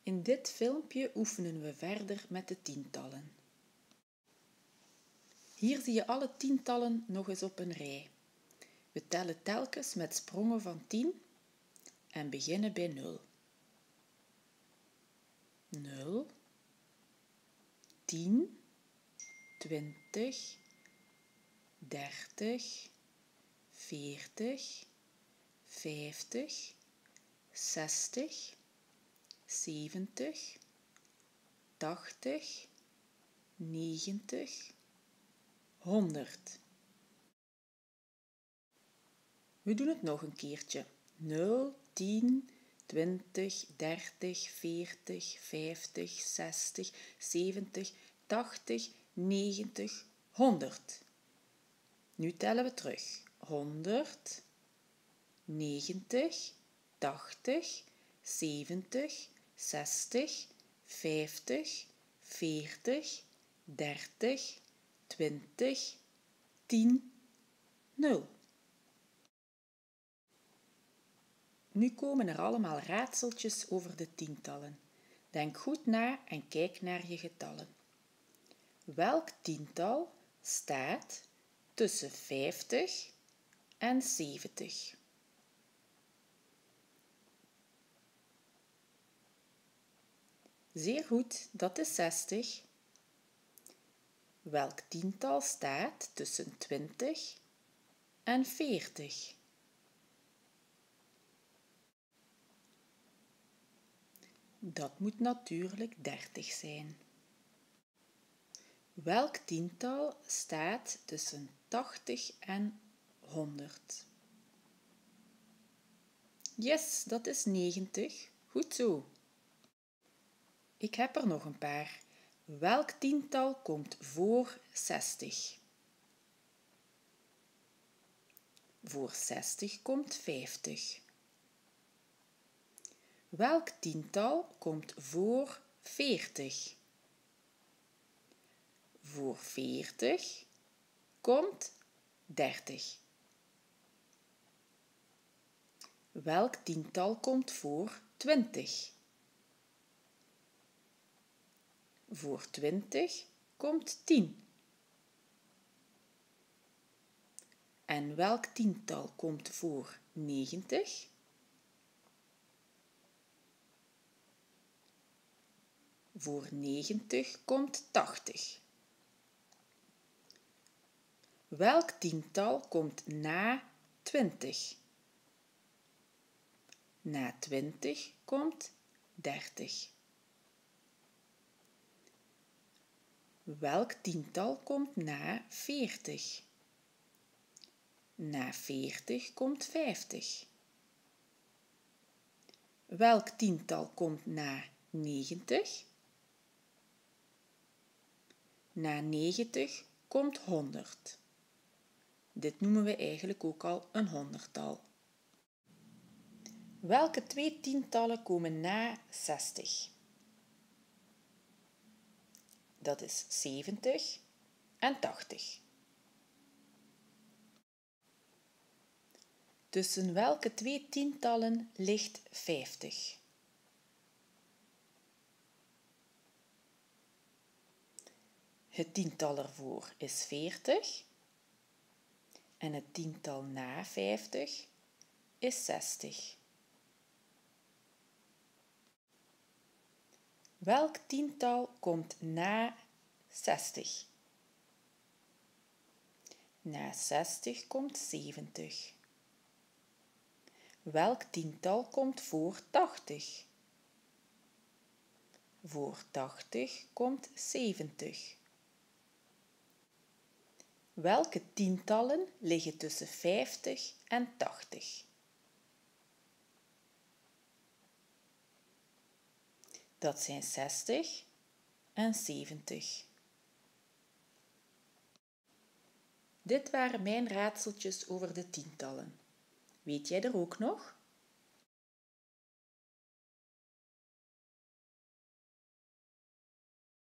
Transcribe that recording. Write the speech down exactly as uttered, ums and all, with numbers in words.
In dit filmpje oefenen we verder met de tientallen. Hier zie je alle tientallen nog eens op een rij. We tellen telkens met sprongen van tien en beginnen bij nul. nul, tien, twintig, dertig, veertig, vijftig, zestig, zeventig, tachtig, negentig, honderd. We doen het nog een keertje. nul, tien, twintig, dertig, veertig, vijftig, zestig, zeventig, tachtig, negentig, honderd. Nu tellen we terug. honderd, negentig, tachtig, zeventig, zestig, vijftig, veertig, dertig, twintig, tien, nul. Nu komen er allemaal raadseltjes over de tientallen. Denk goed na en kijk naar je getallen. Welk tiental staat tussen vijftig en zeventig? Zeer goed, dat is zestig. Welk tiental staat tussen twintig en veertig? Dat moet natuurlijk dertig zijn. Welk tiental staat tussen tachtig en honderd? Yes, dat is negentig. Goed zo. Ik heb er nog een paar. Welk tiental komt voor zestig? Voor zestig komt vijftig. Welk tiental komt voor veertig? Voor veertig komt dertig. Welk tiental komt voor twintig? Voor twintig komt tien. En welk tiental komt voor negentig? Voor negentig komt tachtig. Welk tiental komt na twintig? Na twintig komt dertig. Welk tiental komt na veertig? Na veertig komt vijftig. Welk tiental komt na negentig? Na negentig komt honderd. Dit noemen we eigenlijk ook al een honderdtal. Welke twee tientallen komen na zestig? Dat is zeventig en tachtig. Tussen welke twee tientallen ligt vijftig? Het tiental ervoor is veertig en het tiental na vijftig is zestig. Welk tiental komt na zestig? Na zestig komt zeventig. Welk tiental komt voor tachtig? Voor tachtig komt zeventig. Welke tientallen liggen tussen vijftig en tachtig? Dat zijn zestig en zeventig. Dit waren mijn raadseltjes over de tientallen. Weet jij er ook nog?